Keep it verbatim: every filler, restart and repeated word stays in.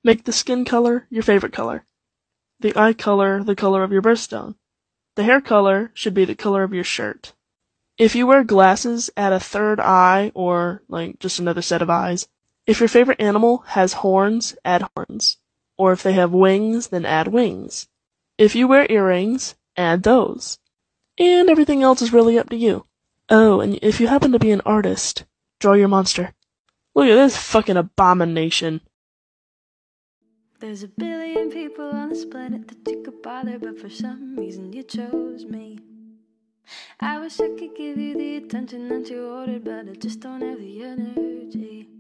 Make the skin color your favorite color. The eye color the color of your birthstone. The hair color should be the color of your shirt. If you wear glasses, add a third eye or, like, just another set of eyes. If your favorite animal has horns, add horns. Or if they have wings, then add wings. If you wear earrings, add those. And everything else is really up to you. Oh, and if you happen to be an artist, draw your monster. Look at this fucking abomination. There's a billion people on this planet that you could bother, but for some reason you chose me. I wish I could give you the attention that you ordered, but I just don't have the energy.